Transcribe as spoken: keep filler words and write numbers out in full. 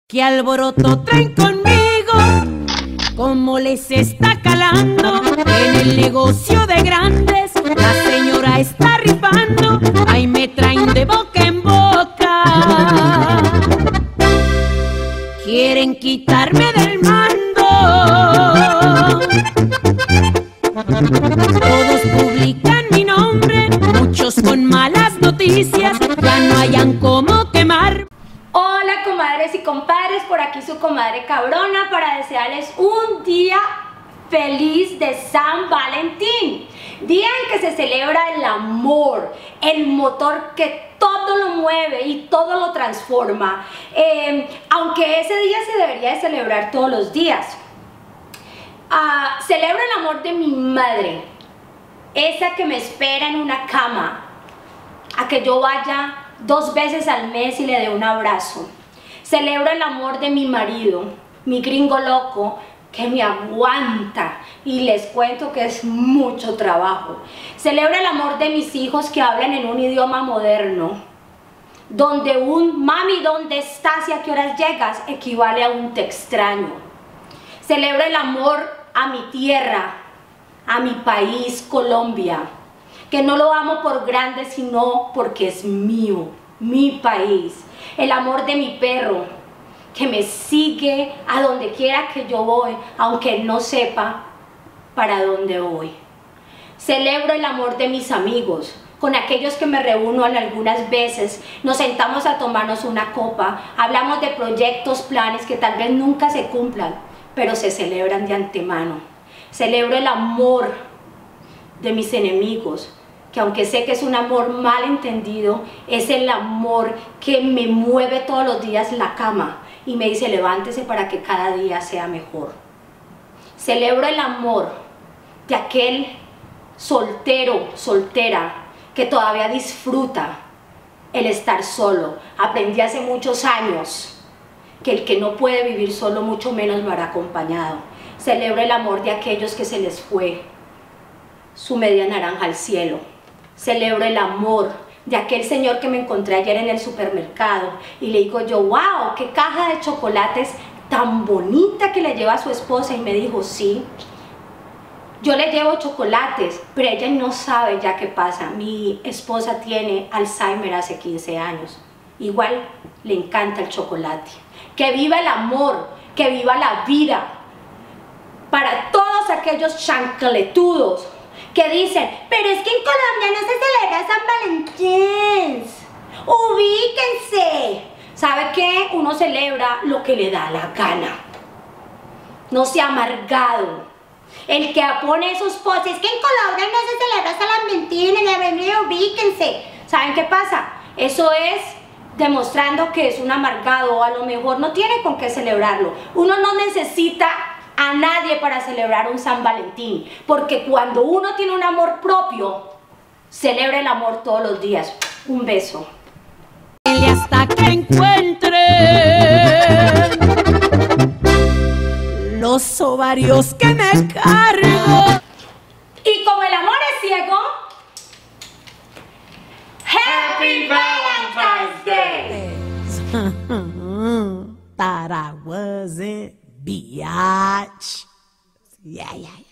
¿Qué alboroto traen conmigo? ¿Cómo les está calando? En el negocio de grandes la señora está rifando. Ahí me traen de boca en boca. Quieren quitarme del mando. Todos publican mi nombre, muchos con malas noticias. Ya no hayan cómo quemar. Hola comadres y compadres, por aquí su comadre Cabrona para desearles un día feliz de San Valentín. Día en que se celebra el amor, el motor que todo lo mueve y todo lo transforma. Eh, aunque ese día se debería de celebrar todos los días. Uh, celebro el amor de mi madre, esa que me espera en una cama, a que yo vaya dos veces al mes y le dé un abrazo. Celebro el amor de mi marido, mi gringo loco, que me aguanta y les cuento que es mucho trabajo. Celebro el amor de mis hijos que hablan en un idioma moderno, donde un mami, ¿dónde estás y a qué horas llegas? Equivale a un te extraño. Celebro el amor a mi tierra, a mi país, Colombia, que no lo amo por grande, sino porque es mío, mi país. El amor de mi perro, que me sigue a donde quiera que yo voy, aunque él no sepa para dónde voy. Celebro el amor de mis amigos, con aquellos que me reúno algunas veces, nos sentamos a tomarnos una copa, hablamos de proyectos, planes que tal vez nunca se cumplan, pero se celebran de antemano. Celebro el amor de mis enemigos, que aunque sé que es un amor mal entendido, es el amor que me mueve todos los días la cama y me dice levántese para que cada día sea mejor. Celebro el amor de aquel soltero, soltera, que todavía disfruta el estar solo. Aprendí hace muchos años que el que no puede vivir solo, mucho menos lo hará acompañado. Celebro el amor de aquellos que se les fue su media naranja al cielo. Celebro el amor de aquel señor que me encontré ayer en el supermercado y le digo yo, wow, qué caja de chocolates tan bonita que le lleva a su esposa, y me dijo, sí, yo le llevo chocolates, pero ella no sabe ya qué pasa. Mi esposa tiene Alzheimer hace quince años. Igual le encanta el chocolate. Que viva el amor, que viva la vida. Para todos aquellos chancletudos que dicen, pero es que en Colombia no se celebra San Valentín. Ubíquense. ¿Sabe qué? Uno celebra lo que le da la gana. No sea amargado. El que pone esos posts, es que en Colombia no se celebra San Valentín, en la ubíquense. ¿Saben qué pasa? Eso es demostrando que es un amargado, o a lo mejor no tiene con qué celebrarlo. Uno no necesita a nadie para celebrar un San Valentín, porque cuando uno tiene un amor propio, celebra el amor todos los días. Un beso. Hasta que encuentre los ovarios que me cargo. Y como el amor es ciego, Happy Valentine's Day! Thought I wasn't, biatch. Yeah, yeah, yeah.